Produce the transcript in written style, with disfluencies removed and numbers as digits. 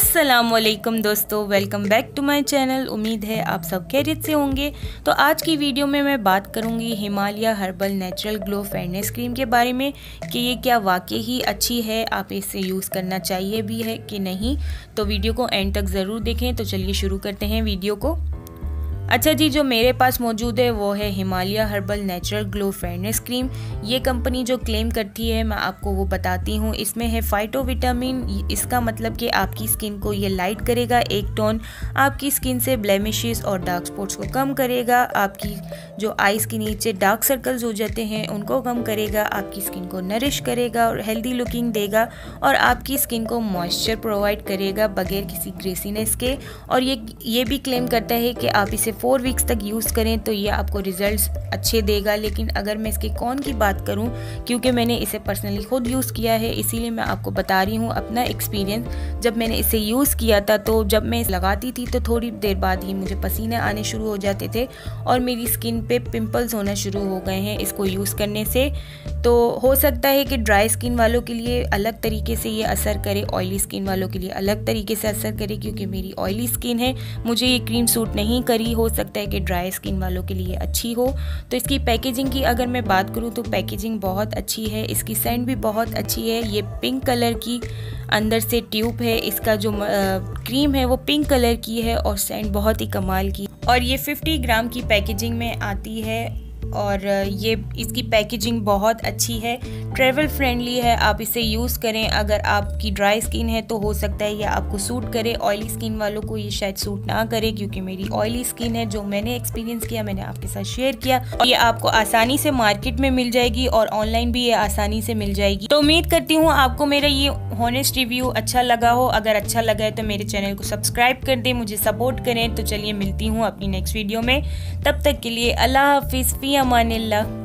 अस्सलामुअलैकुम दोस्तों, welcome back to my channel. उम्मीद है आप सब खैरियत से होंगे। तो आज की वीडियो में मैं बात करूंगी Himalaya herbal natural glow fairness cream के बारे में कि ये क्या वाकई ही अच्छी है, आप इसे यूज़ करना चाहिए भी है कि नहीं। तो वीडियो को एंड तक ज़रूर देखें। तो चलिए शुरू करते हैं वीडियो को। अच्छा जी, जो मेरे पास मौजूद है वो है Himalaya herbal natural glow fairness cream. ये कंपनी जो क्लेम करती है मैं आपको वो बताती हूँ। इसमें है फाइटोविटामिन। इसका मतलब कि आपकी स्किन को ये लाइट करेगा, एक टोन आपकी स्किन से ब्लेमिशेस और डार्क स्पॉट्स को कम करेगा, आपकी जो आईज के नीचे डार्क सर्कल्स हो जाते हैं उनको कम करेगा, आपकी स्किन को नरिश करेगा और हेल्दी लुकिंग देगा, और आपकी स्किन को मॉइस्चर प्रोवाइड करेगा बगैर किसी ग्रेसीनेस के। और ये भी क्लेम करता है कि आप इसे 4 वीक्स तक यूज़ करें तो ये आपको रिजल्ट्स अच्छे देगा। लेकिन अगर मैं इसके कौन की बात करूं, क्योंकि मैंने इसे पर्सनली खुद यूज़ किया है, इसीलिए मैं आपको बता रही हूं अपना एक्सपीरियंस। जब मैंने इसे यूज़ किया था तो जब मैं लगाती थी तो थोड़ी देर बाद ही मुझे पसीने आने शुरू हो जाते थे और मेरी स्किन पे पिंपल्स होना शुरू हो गए हैं इसको यूज़ करने से। तो हो सकता है कि ड्राई स्किन वालों के लिए अलग तरीके से ये असर करे, ऑयली स्किन वालों के लिए अलग तरीके से असर करे। क्योंकि मेरी ऑयली स्किन है, मुझे ये क्रीम सूट नहीं करी। हो सकता है कि ड्राई स्किन वालों के लिए अच्छी हो। तो इसकी पैकेजिंग की अगर मैं बात करूँ तो पैकेजिंग बहुत अच्छी है, इसकी सेंट भी बहुत अच्छी है। ये पिंक कलर की अंदर से ट्यूब है, इसका जो क्रीम है वो पिंक कलर की है और सेंट बहुत ही कमाल की। और ये 50 ग्राम की पैकेजिंग में आती है और ये इसकी पैकेजिंग बहुत अच्छी है, ट्रैवल फ्रेंडली है। आप इसे यूज़ करें। अगर आपकी ड्राई स्किन है तो हो सकता है ये आपको सूट करे, ऑयली स्किन वालों को ये शायद सूट ना करे। क्योंकि मेरी ऑयली स्किन है, जो मैंने एक्सपीरियंस किया मैंने आपके साथ शेयर किया। और ये आपको आसानी से मार्केट में मिल जाएगी और ऑनलाइन भी ये आसानी से मिल जाएगी। तो उम्मीद करती हूँ आपको मेरा ये हॉनेस्ट रिव्यू अच्छा लगा हो। अगर अच्छा लगा है तो मेरे चैनल को सब्सक्राइब कर दें, मुझे सपोर्ट करें। तो चलिए मिलती हूँ अपनी नेक्स्ट वीडियो में। तब तक के लिए अल्लाह हाफिज़, फी अमानिल्लाह।